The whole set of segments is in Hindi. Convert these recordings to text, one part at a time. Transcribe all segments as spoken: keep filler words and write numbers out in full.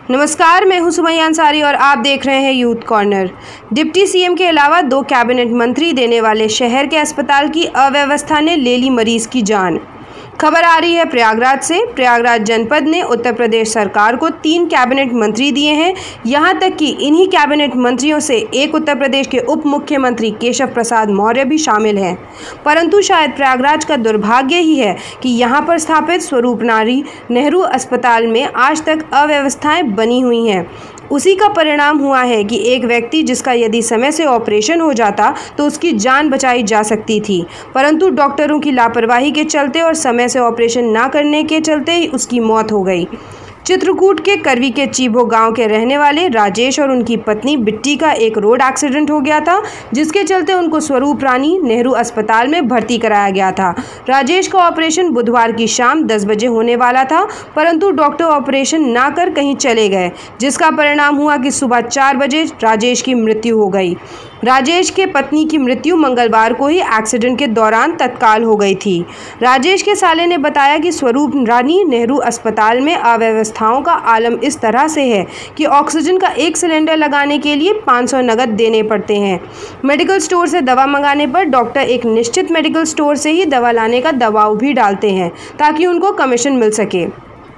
नमस्कार, मैं हूं सुमैया अंसारी और आप देख रहे हैं यूथ कॉर्नर। डिप्टी सीएम के अलावा दो कैबिनेट मंत्री देने वाले शहर के अस्पताल की अव्यवस्था ने ले ली मरीज की जान। खबर आ रही है प्रयागराज से। प्रयागराज जनपद ने उत्तर प्रदेश सरकार को तीन कैबिनेट मंत्री दिए हैं। यहां तक कि इन्हीं कैबिनेट मंत्रियों से एक उत्तर प्रदेश के उप मुख्यमंत्री केशव प्रसाद मौर्य भी शामिल हैं। परंतु शायद प्रयागराज का दुर्भाग्य ही है कि यहां पर स्थापित स्वरूप नारी नेहरू अस्पताल में आज तक अव्यवस्थाएं बनी हुई हैं। उसी का परिणाम हुआ है कि एक व्यक्ति जिसका यदि समय से ऑपरेशन हो जाता तो उसकी जान बचाई जा सकती थी, परंतु डॉक्टरों की लापरवाही के चलते और समय से ऑपरेशन ना करने के चलते ही उसकी मौत हो गई। चित्रकूट के करवी के चीबो गांव के रहने वाले राजेश और उनकी पत्नी बिट्टी का एक रोड एक्सीडेंट हो गया था, जिसके चलते उनको स्वरूप रानी नेहरू अस्पताल में भर्ती कराया गया था। राजेश का ऑपरेशन बुधवार की शाम दस बजे होने वाला था, परंतु डॉक्टर ऑपरेशन ना कर कहीं चले गए, जिसका परिणाम हुआ कि सुबह चार बजे राजेश की मृत्यु हो गई। राजेश के पत्नी की मृत्यु मंगलवार को ही एक्सीडेंट के दौरान तत्काल हो गई थी। राजेश के साले ने बताया कि स्वरूप रानी नेहरू अस्पताल में अव्यवस्थाओं का आलम इस तरह से है कि ऑक्सीजन का एक सिलेंडर लगाने के लिए पाँच सौ नगद देने पड़ते हैं। मेडिकल स्टोर से दवा मंगाने पर डॉक्टर एक निश्चित मेडिकल स्टोर से ही दवा लाने का दबाव भी डालते हैं ताकि उनको कमीशन मिल सके।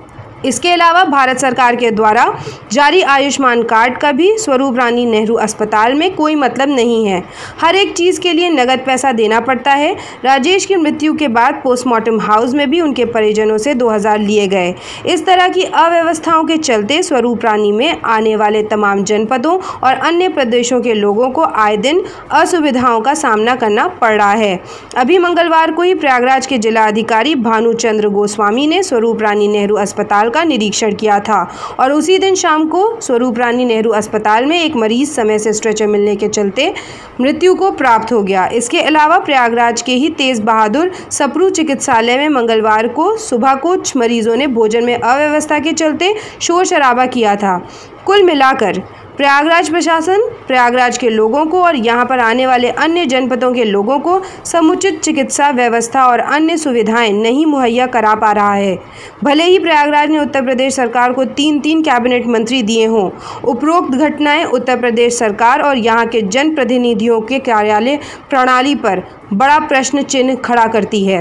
इसके अलावा भारत सरकार के द्वारा जारी आयुष्मान कार्ड का भी स्वरूप रानी नेहरू अस्पताल में कोई मतलब नहीं है। हर एक चीज़ के लिए नगद पैसा देना पड़ता है। राजेश की मृत्यु के बाद पोस्टमार्टम हाउस में भी उनके परिजनों से दो हज़ार लिए गए। इस तरह की अव्यवस्थाओं के चलते स्वरूप रानी में आने वाले तमाम जनपदों और अन्य प्रदेशों के लोगों को आए दिन असुविधाओं का सामना करना पड़ रहा है। अभी मंगलवार को ही प्रयागराज के जिला अधिकारी भानुचंद्र गोस्वामी ने स्वरूप रानी नेहरू अस्पताल का निरीक्षण किया था और उसी दिन शाम को स्वरूप रानी नेहरू अस्पताल में एक मरीज समय से स्ट्रेचर मिलने के चलते मृत्यु को प्राप्त हो गया। इसके अलावा प्रयागराज के ही तेज बहादुर सप्रू चिकित्सालय में मंगलवार को सुबह कुछ मरीजों ने भोजन में अव्यवस्था के चलते शोर शराबा किया था। कुल मिलाकर प्रयागराज प्रशासन प्रयागराज के लोगों को और यहां पर आने वाले अन्य जनपदों के लोगों को समुचित चिकित्सा व्यवस्था और अन्य सुविधाएं नहीं मुहैया करा पा रहा है। भले ही प्रयागराज ने उत्तर प्रदेश सरकार को तीन तीन कैबिनेट मंत्री दिए हों, उपरोक्त घटनाएं उत्तर प्रदेश सरकार और यहां के जनप्रतिनिधियों के कार्यालय प्रणाली पर बड़ा प्रश्न चिन्ह खड़ा करती है।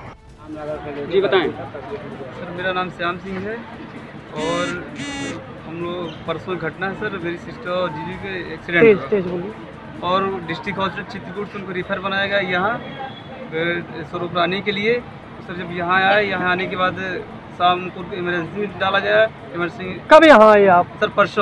जी बताएं। सर मेरा नाम श्याम सिंह है और हम लोग परसों घटना है सर, मेरी सिस्टर और जीजी के एक्सीडेंट हुआ और डिस्ट्रिक्ट हॉस्पिटल चित्रकूट से उनको रिफ़र बनाया गया यहाँ स्वरूप रानी के लिए। सर जब यहाँ आए, यहाँ आने के बाद शाम को इमरजेंसी में डाला गया। इमरजेंसी कब यहाँ आए आप? सर परसों।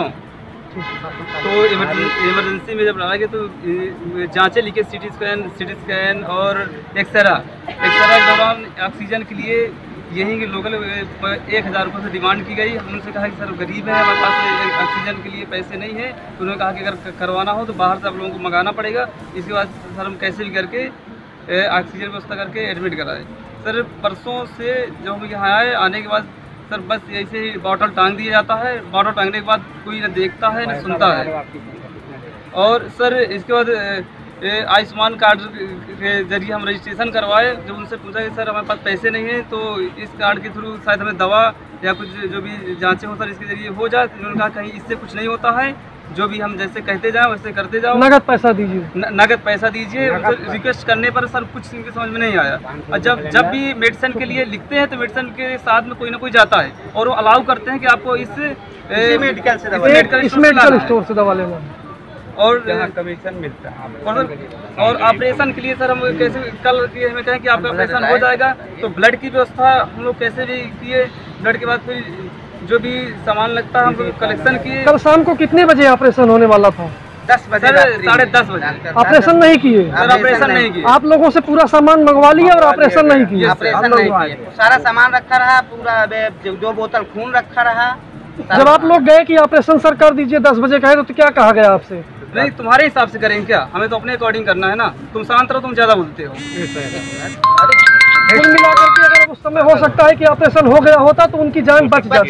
तो इमरजेंसी में जब डाला गया तो जांचें लिखे, सीटी स्कैन सीटी स्कैन और एक्सरा एक्सरा के दौरान ऑक्सीजन के लिए यहीं के लोकल एक हज़ार रुपये से डिमांड की गई। हम उनसे कहा कि सर गरीब है, हमारे पास ऑक्सीजन के लिए पैसे नहीं है। तो उन्होंने कहा कि अगर करवाना हो तो बाहर से आप लोगों को मंगाना पड़ेगा। इसके बाद सर हम कैसे भी करके ऑक्सीजन व्यवस्था करके एडमिट कराए। सर परसों से जब हम यहाँ आए, आने के बाद सर बस ऐसे ही बॉटल टांग दिया जाता है। बॉटल टांगने के बाद कोई न देखता है न सुनता है। और सर इसके बाद आयुष्मान कार्ड के जरिए हम रजिस्ट्रेशन करवाए। जब उनसे पूछा कि सर हमारे पास पैसे नहीं हैं तो इस कार्ड के थ्रू शायद हमें दवा या कुछ जो भी जांचें हो सर इसके जरिए हो जाए। उन्होंने कहा कहीं इससे कुछ नहीं होता है, जो भी हम जैसे कहते जाओ वैसे करते जाओ, नगद पैसा दीजिए, नगद पैसा दीजिए। रिक्वेस्ट करने पर सर कुछ इनके समझ में नहीं आया। और जब जब भी मेडिसिन के लिए लिखते हैं तो मेडिसिन के साथ में कोई ना कोई जाता है और वो अलाउ करते हैं कि आपको इस मेडिकल स्टोर से दवा लेना और कमीशन मिलता है। और ऑपरेशन के लिए सर हम कैसे कल हमें कहें कि आपका ऑपरेशन हो जाएगा तो ब्लड की व्यवस्था हम लोग कैसे भी किए। ब्लड के बाद फिर जो भी सामान लगता है हम लोग कलेक्शन किए। कल शाम को कितने बजे ऑपरेशन होने वाला था? दस बजे, साढ़े दस बजे। ऑपरेशन नहीं किए सर? ऑपरेशन नहीं किए। आप लोगों से पूरा सामान मंगवा लिया और ऑपरेशन नहीं किए? ऑपरेशन नहीं किए। सारा सामान रखा रहा, पूरा दो बोतल खून रखा रहा। जब आप लोग गए कि ऑपरेशन सर कर दीजिए दस बजे कहे तो क्या कहा गया आपसे? नहीं, तुम्हारे हिसाब से करेंगे क्या, हमें तो अपने अकॉर्डिंग करना है ना। तुम शांत रहो, तुम ज्यादा बोलते हो। कुल मिलाकर के अगर मतलब उस समय हो सकता है कि ऑपरेशन हो गया होता तो उनकी जान बच जाती।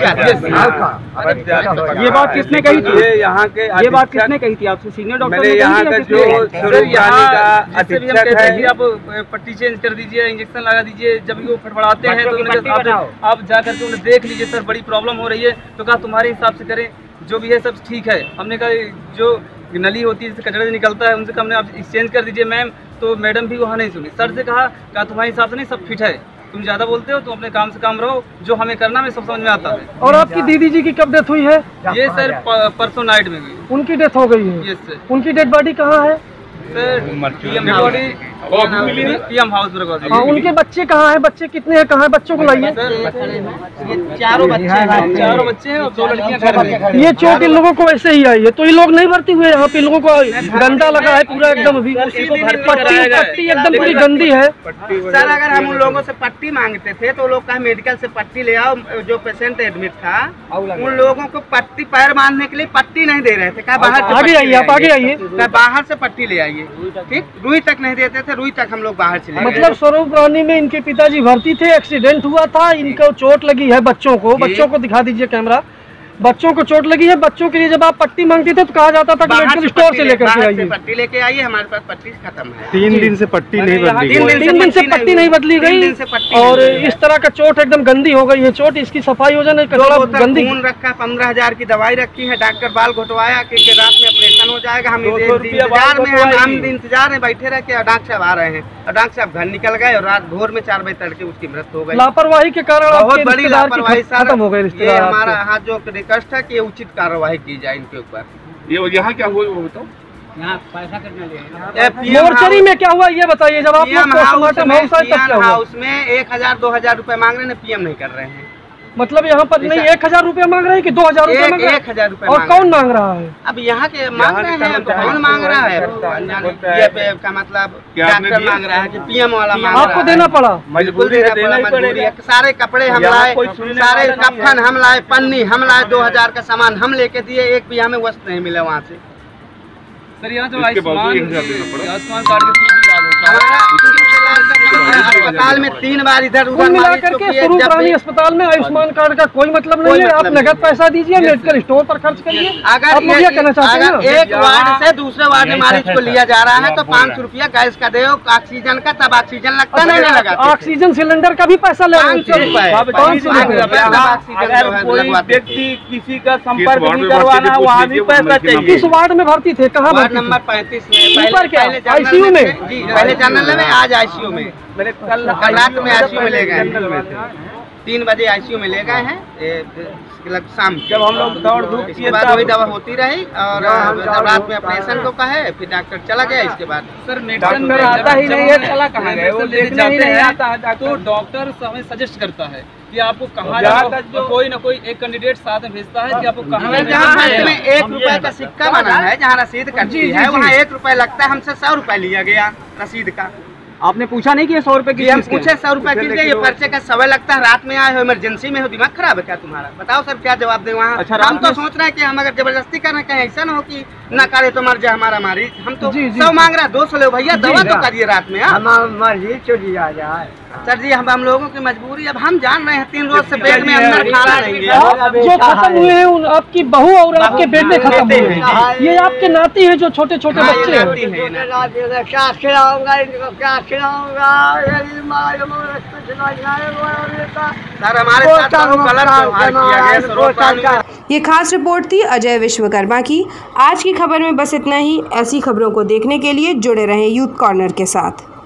ये बात किसने कही थी? ये यहाँ के ये बात किसने कही थी आपसे? सीनियर डॉक्टर मैंने ने यहाँ कही का थी जो या किसने? सर यहाँ जिससे भी हम कहते हैं कि आप पट्टी चेंज कर दीजिए, इंजेक्शन लगा दीजिए, जब भी वो फटफड़ाते हैं तो उन्होंने कहा आप आप जा करके उन्हें देख लीजिए सर, बड़ी प्रॉब्लम हो रही है। तो कहा तुम्हारे हिसाब से करें, जो भी है सब ठीक है। हमने कहा जो नली होती है जिससे कचरा से निकलता है उनसे कहा हमने आप एक्सचेंज कर दीजिए मैम, तो मैडम भी वहाँ नहीं सुनी। सर से कहा कहा तुम्हारे हिसाब से नहीं, सब फिट है, तुम ज़्यादा बोलते हो, तुम अपने काम से काम रहो, जो हमें करना हमें सब समझ में आता है। और आपकी दीदी जी की कब डेथ हुई है? ये सर परसों नाइट में हुई। उनकी डेथ हो गई है? Yes sir. उनकी डेड बॉडी कहाँ है? Sir PM house PM house में। हाँ, उनके बच्चे कहाँ हैं? बच्चे कितने हैं? कहाँ है? बच्चों को लाइए। चारों बच्चे हैं, चारों बच्चे हैं और दो लड़कियां घर में। ये चोट इन लोगों को वैसे ही आई है, तो ये लोग नहीं भर्ती हुए यहाँ पे? इन लोगों को गंदा लगा है पूरा एकदम, अभी पट्टी पट्टी एकदम पूरी गंदी है। सर अगर हम उन लोगों से पट्टी मांगते थे तो वो लोग कहा मेडिकल से पट्टी ले आओ, जो पेशेंट एडमिट था उन लोगों को पट्टी पैर बांधने के लिए पट्टी नहीं दे रहे थे, कहा बाहर से आगे आइए, आप आगे आइए, बाहर से पट्टी ले आइए। ठीक, रुई तक नहीं देते थे, रुई तक हम लोग बाहर चले। मतलब स्वरूप रानी में इनके पिताजी भर्ती थे, एक्सीडेंट हुआ था, इनको चोट लगी है। बच्चों को बच्चों को दिखा दीजिए कैमरा, बच्चों को चोट लगी है। बच्चों के लिए जब आप पट्टी मांगती थे तो कहा जाता था कि मेडिकल स्टोर से लेकर के आइए, पट्टी लेके आइए, हमारे पास पट्टी खत्म है। तीन दिन से पट्टी नहीं बदली, तीन दिन से पट्टी नहीं बदली गई और इस तरह का चोट एकदम गंदी हो गई है चोट। इसकी सफाई हो जाए, गंदी खून रखा, पंद्रह हजार की दवाई रखी है, डॉक्टर बाल घुटवाया कि रात में ऑपरेशन हो जाएगा। हम इंतजार में हम हम इंतजार में बैठे रहे कि डॉक्टर साहब आ रहे हैं, और डॉक्टर साहब घर निकल गए और रात भोर में चार बजे तड़के उसकी मृत्यु हो गई। लापरवाही के कारण बहुत बड़ी लापरवाही खत्म हो गई। ये हमारा हाथ जो रिक्वेस्ट है कि उचित कार्रवाई की जाए इनके ऊपर। ये यहाँ क्या हुआ वो बताओ? यहाँ पैसा कितना लिया? मोर्चरी में क्या हुआ ये बताइए। जब आप लोग पोस्टमार्टम हाउस आए तब क्या हुआ? हाउस में एक हजार दो हजार रूपए मांग रहे हैं, पीएम नहीं कर रहे हैं। मतलब यहाँ पर नहीं एक हजार रूपए मांग रहे हैं कि दो हजार रूपए मांग रहे हैं? एक हजार रूपए। और कौन मांग रहा है? अब यहाँ के मांग रहे हैं, तो कौन मांग रहा है? ये का मतलब डॉक्टर मांग रहा है कि पीएम वाला मांग रहा है? आपको देना पड़ा? बिल्कुल देना पड़ा, मजबूरी है। सारे कपड़े हम लाए, सारे कफन हम लाए, पन्नी हम लाए, दो हजार का सामान हम लेके दिए, एक भी हमें वस्त्र नहीं मिला वहाँ से। सर यहाँ जो आयुष्मान आयुष्मान कार्ड के अस्पताल में तीन बार इधर कुल मिलाकर के स्वरूप रानी अस्पताल में आयुष्मान कार्ड का कोई मतलब नहीं है। आप नगद पैसा दीजिए, मेडिकल स्टोर पर खर्च करिए। अगर ये कहना चाहते हैं अगर एक वार्ड से दूसरे वार्ड में मरीज को लिया जा रहा है तो पाँच सौ रुपया गैस का दे, ऑक्सीजन का, तब ऑक्सीजन लगता नहीं लगा। ऑक्सीजन सिलेंडर का भी पैसा ले पाँच सौ रुपए। अगर कोई व्यक्ति किसी का संपर्क नहीं करवाना है वहाँ भी पैसा चाहिए। किस वार्ड में भर्ती थे? कहाँ वार्ड नंबर पैंतीस में। ऊपर क्या? आईसीयू में? जी, पहले जनरल में, आज आईसीयू में। मेरे कल कल रात में आईसीयू में ले गए, तीन बजे आईसीयू में ले गए हैं शाम। जब हम लोग दौड़ धूप किए बाद वही दवा होती रही और जब रात में ऑपरेशन को कहा है, फिर डॉक्टर चला गया। इसके बाद सर मेडिसिन आता ही नहीं है, चला कहाँ गए? वो लेने जाते हैं तो डॉक्टर हमें सजेस्ट करता है कि आपको कहाँ जाना, तो कोई ना कोई एक कैंडिडेट साथ में भेजता है कि आपको कहाँ जहाँ में एक रुपए का सिक्का बना है, जहाँ रसीद कटती है वहाँ एक रुपए लगता है। हमसे सौ रुपए लिया गया रसीद का। आपने पूछा नहीं कि ये सौ रुपए की? हम पूछे सौ रुपए किसके? ये पर्चे का समय लगता है, रात में आए हो, इमरजेंसी में हो, दिमाग खराब है क्या तुम्हारा? बताओ सर क्या जवाब दे वहाँ? अच्छा, हम तो सोच रहे हैं कि हम अगर जबरदस्ती कर रहे हैं, कहीं ऐसा ना हो कि ना करे तो मर जाए हमारा मरीज। हम तो सौ मांग रहा है, दो सौ ले भैया, दवा तो करिए रात में। मर्जी चोरी आ जाए सर जी, हम हम लोगों की मजबूरी। अब हम जान रहे हैं तीन रोज से बेड में अंदर खाना नहीं गया। जो खत्म हुए हैं उन आपकी बहू और आपके बेटे खत्म हुए हैं। ये आपके नाती हैं जो छोटे छोटे बच्चे हैं। क्या खिलाऊंगा इनको, क्या खिलाऊंगा? सर हमारे साथ गलत व्यवहार किया गया। ये खास रिपोर्ट थी अजय विश्वकर्मा की। आज की खबर में बस इतना ही। ऐसी खबरों को देखने के लिए जुड़े रहें यूथ कॉर्नर के साथ।